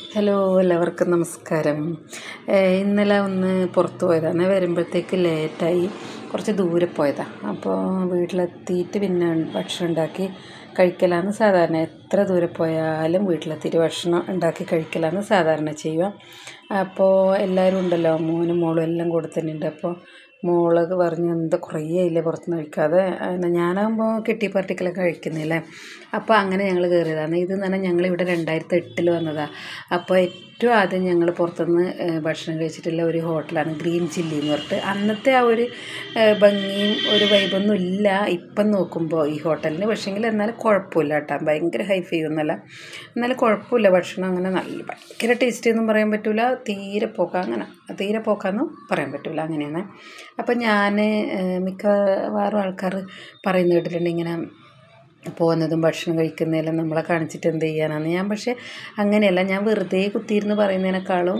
Hello, എല്ലാവർക്കും നമസ്കാരം. ഇന്നലെ ഒന്ന് പുറത്ത് പോയതാണ്. വരുമ്പോഴത്തേക്ക് ലേറ്റായി, കുറച്ച് ദൂരെ പോയതാണ്. അപ്പോൾ വീട്ടിലെത്തിയിട്ട് പിന്നെ ഭക്ഷണം ഉണ്ടാക്കി കഴിക്കലാണ് സാധാരണ. എത്ര ദൂരെ പോയാലും വീട്ടിലെത്തിയിട്ട് ഭക്ഷണം ഉണ്ടാക്കി കഴിക്കലാണ് സാധാരണ ചെയ്യുക. അപ്പോൾ എല്ലാവരും ഉണ്ടല്ലോ, മോനും മോളും എല്ലാം കൂടെ തന്നെ ഉണ്ട്. അപ്പോൾ മോളൊക്കെ പറഞ്ഞു, എന്താ കുറേ ഇല്ലേ പുറത്തുനിന്ന് കഴിക്കാതെ, ഞാനാകുമ്പോൾ കിട്ടി പാർട്ടിക്കെല്ലാം കഴിക്കുന്നില്ലേ. അപ്പോൾ അങ്ങനെ ഞങ്ങൾ കയറിയതാണ്. ഇതെന്ന് പറഞ്ഞാൽ ഞങ്ങളിവിടെ 2008 വന്നതാണ്. അപ്പോൾ ഏറ്റവും ആദ്യം ഞങ്ങൾ പുറത്തുനിന്ന് ഭക്ഷണം കഴിച്ചിട്ടുള്ള ഒരു ഹോട്ടലാണ് ഗ്രീൻ ചില്ലി എന്ന് പറഞ്ഞിട്ട്. അന്നത്തെ ആ ഒരു ഭംഗിയും ഒരു വൈബൊന്നും ഇല്ല ഇപ്പം നോക്കുമ്പോൾ ഈ ഹോട്ടലിന്. പക്ഷേങ്കിൽ എന്നാലും കുഴപ്പമില്ല കേട്ടോ, ഭയങ്കര ഹൈഫൈ ഒന്നുമല്ല, എന്നാലും കുഴപ്പമില്ല. ഭക്ഷണം അങ്ങനെ നല്ല ഭയങ്കര ടേസ്റ്റ് ഒന്നും പറയാൻ പറ്റില്ല, തീരെ പോക്കാന്നും പറയാൻ പറ്റില്ല, അങ്ങനെയാണ്. അപ്പം ഞാൻ മിക്കവാറും ആൾക്കാർ പറയുന്ന കേട്ടിട്ടുണ്ട്, ഇങ്ങനെ പോകുന്നതും ഭക്ഷണം കഴിക്കുന്നതെല്ലാം നമ്മളെ കാണിച്ചിട്ട് എന്ത് ചെയ്യാനാണ്. ഞാൻ പക്ഷേ അങ്ങനെയല്ല, ഞാൻ വെറുതെ കുത്തിയിരുന്ന് പറയുന്നതിനേക്കാളും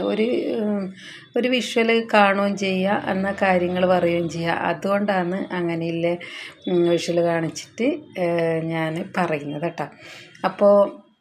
ഒരു വിഷ്വൽ കാണുകയും ചെയ്യുക, എന്നാൽ കാര്യങ്ങൾ പറയുകയും ചെയ്യുക. അതുകൊണ്ടാണ് അങ്ങനെയുള്ള വിഷ്വൽ കാണിച്ചിട്ട് ഞാൻ പറയുന്നത് കേട്ടോ. അപ്പോൾ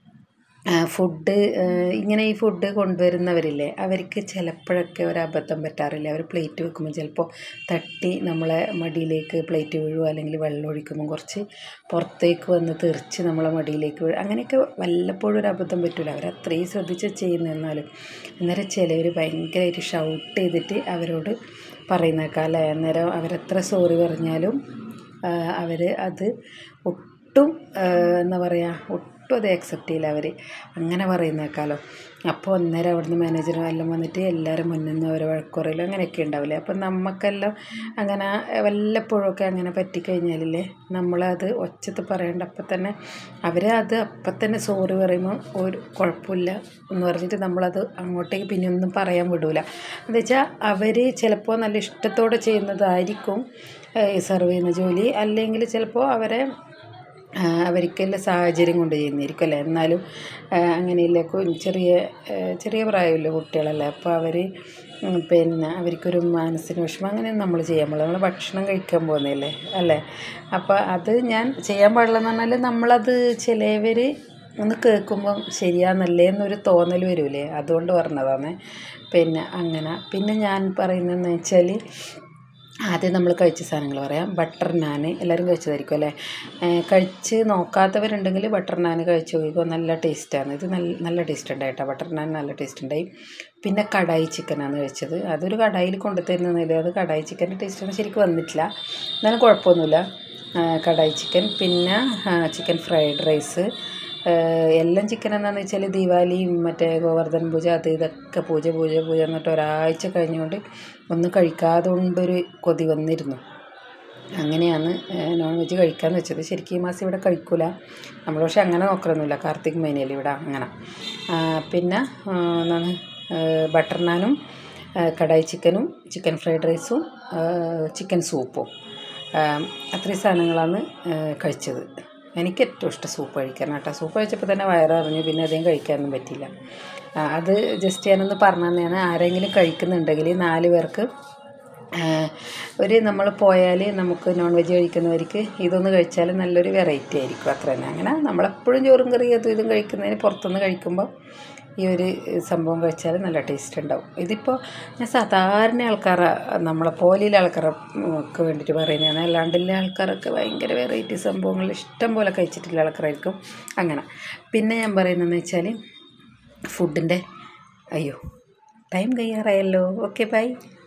ഫുഡ് ഇങ്ങനെ ഈ ഫുഡ് കൊണ്ടുവരുന്നവരില്ലേ, അവർക്ക് ചിലപ്പോഴൊക്കെ ഒരു അബദ്ധം പറ്റാറില്ല. അവർ പ്ലേറ്റ് വെക്കുമ്പോൾ ചിലപ്പോൾ തട്ടി നമ്മളെ മടിയിലേക്ക് പ്ലേറ്റ് വീഴുക, അല്ലെങ്കിൽ വെള്ളം ഒഴിക്കുമ്പോൾ കുറച്ച് പുറത്തേക്ക് വന്ന് തെറിച്ച് നമ്മളെ മടിയിലേക്ക് വീഴുക, അങ്ങനെയൊക്കെ വല്ലപ്പോഴും ഒരു അബദ്ധം പറ്റില്ല. അവരത്രയും ശ്രദ്ധിച്ച് ചെയ്യുന്നതെന്നാലും അന്നേരം ചിലവർ ഭയങ്കരമായിട്ട് ഷൗട്ട് ചെയ്തിട്ട് അവരോട് പറയുന്നേക്കാം അല്ലേ. അന്നേരം അവരെത്ര സോറി പറഞ്ഞാലും അവർ അത് ഒട്ടും എന്താ പറയുക, ഒട്ടും അത് അക്സെപ്റ്റ് ചെയ്യില്ല അവർ, അങ്ങനെ പറയുന്നേക്കാലോ. അപ്പോൾ അന്നേരം അവിടുന്ന് മാനേജറും എല്ലാം വന്നിട്ട് എല്ലാവരും മുന്നിൽ നിന്ന് അവരെ വഴക്കുറയിലും അങ്ങനെയൊക്കെ ഉണ്ടാവില്ലേ. അപ്പം നമുക്കെല്ലാം അങ്ങനെ വല്ലപ്പോഴൊക്കെ അങ്ങനെ പറ്റിക്കഴിഞ്ഞാലില്ലേ, നമ്മളത് ഒച്ചത്ത് പറയേണ്ട, അപ്പം തന്നെ അത് അപ്പം തന്നെ സോറി പറയുമ്പോൾ ഒരു കുഴപ്പമില്ല എന്ന് പറഞ്ഞിട്ട് നമ്മളത് അങ്ങോട്ടേക്ക് പിന്നെ ഒന്നും പറയാൻ വിടൂല. എന്ന് വെച്ചാൽ അവർ ചിലപ്പോൾ നല്ല ഇഷ്ടത്തോടെ ചെയ്യുന്നതായിരിക്കും സെർവ് ചെയ്യുന്ന ജോലി, അല്ലെങ്കിൽ ചിലപ്പോൾ അവർക്കെല്ലാം സാഹചര്യം കൊണ്ട് ചെയ്യുന്നതായിരിക്കും അല്ലേ. എന്നാലും അങ്ങനെയില്ല, ചെറിയ പ്രായമില്ല കുട്ടികളല്ലേ. അപ്പോൾ പിന്നെ അവർക്കൊരു മനസ്സിന് വിഷമം, അങ്ങനെയൊന്നും നമ്മൾ ചെയ്യാൻ പാടില്ല. നമ്മൾ ഭക്ഷണം കഴിക്കാൻ പോകുന്നതല്ലേ അല്ലേ. അപ്പോൾ അത് ഞാൻ ചെയ്യാൻ പാടില്ലെന്ന് പറഞ്ഞാൽ, നമ്മളത് ചിലവർ ഒന്ന് കേൾക്കുമ്പം ശരിയാന്നല്ലേ എന്നൊരു തോന്നൽ വരില്ലേ, അതുകൊണ്ട് പറഞ്ഞതാണ്. പിന്നെ ഞാൻ പറയുന്നതെന്ന് വെച്ചാൽ, ആദ്യം നമ്മൾ കഴിച്ച സാധനങ്ങൾ പറയാം. ബട്ടർ നാൻ എല്ലാവരും കഴിച്ചതായിരിക്കും അല്ലേ. കഴിച്ച് നോക്കാത്തവരുണ്ടെങ്കിൽ ബട്ടർ നാൻ കഴിച്ച് നോക്കിക്കോ, നല്ല ടേസ്റ്റാണ്. ഇത് നല്ല ടേസ്റ്റ് ഉണ്ടായി കേട്ടോ, ബട്ടർ നാൻ നല്ല ടേസ്റ്റ് ഉണ്ടായി. പിന്നെ കടായി ചിക്കനാണ് കഴിച്ചത്. അതൊരു കടായിൽ കൊണ്ടുതരുന്നില്ല, അത് കടായി ചിക്കൻ്റെ ടേസ്റ്റൊന്നും ശരിക്കും വന്നിട്ടില്ല, എന്നാലും കുഴപ്പമൊന്നുമില്ല. കടായി ചിക്കൻ, പിന്നെ ചിക്കൻ ഫ്രൈഡ് റൈസ്. എല്ലാം ചിക്കൻ എന്താണെന്ന് വെച്ചാൽ ദീപാവലിയും മറ്റേ ഗോവർദ്ധൻ പൂജ അത് ഇതൊക്കെ പൂജ എന്നിട്ട് ഒരാഴ്ച കഴിഞ്ഞുകൊണ്ട് ഒന്നും കഴിക്കാതെ കൊണ്ടൊരു കൊതി വന്നിരുന്നു. അങ്ങനെയാണ് നോൺ വെജ് കഴിക്കാമെന്ന് വെച്ചത്. ശരിക്കും ഈ മാസം ഇവിടെ കഴിക്കില്ല നമ്മൾ, പക്ഷേ അങ്ങനെ നോക്കലൊന്നുമില്ല, കാർത്തിക് മേനയിൽ ഇവിടെ അങ്ങനെ. പിന്നെ എന്താണ് ബട്ടർ നാനും കടായി ചിക്കനും ചിക്കൻ ഫ്രൈഡ് റൈസും ചിക്കൻ സൂപ്പും, അത്രയും സാധനങ്ങളാണ് കഴിച്ചത്. എനിക്ക് ഏറ്റവും ഇഷ്ടം സൂപ്പ് കഴിക്കാനാണ് കേട്ടോ. സൂപ്പ് കഴിച്ചപ്പോൾ തന്നെ വയറിറങ്ങി, പിന്നെ അധികം കഴിക്കാനൊന്നും പറ്റിയില്ല. അത് ജസ്റ്റ് ഞാനൊന്ന് പറഞ്ഞു തന്നെയാണ്. ആരെങ്കിലും കഴിക്കുന്നുണ്ടെങ്കിൽ 4 പേർക്ക് നമ്മൾ പോയാൽ നമുക്ക് നോൺ വെജ് കഴിക്കുന്നവർക്ക് ഇതൊന്ന് കഴിച്ചാൽ നല്ലൊരു വെറൈറ്റി ആയിരിക്കും, അത്ര തന്നെ. അങ്ങനെ നമ്മളെപ്പോഴും ചോറും കറിയും അതും ഇതും കഴിക്കുന്നതിന് പുറത്തുനിന്ന് കഴിക്കുമ്പോൾ ഈ ഒരു സംഭവം കഴിച്ചാൽ നല്ല ടേസ്റ്റ് ഉണ്ടാവും. ഇതിപ്പോൾ ഞാൻ സാധാരണ നമ്മളെ പോലെയുള്ള ആൾക്കാർക്ക് വേണ്ടിയിട്ട് പറയുന്നതാണ്. അല്ലാണ്ടുള്ള ആൾക്കാരൊക്കെ ഭയങ്കര വെറൈറ്റി സംഭവങ്ങൾ ഇഷ്ടം പോലെ കഴിച്ചിട്ടുള്ള ആൾക്കാരായിരിക്കും അങ്ങനെ. പിന്നെ ഞാൻ പറയുന്നതെന്ന് വെച്ചാൽ ഫുഡിൻ്റെ ടൈം കഴിയാറായല്ലോ. Okay, by.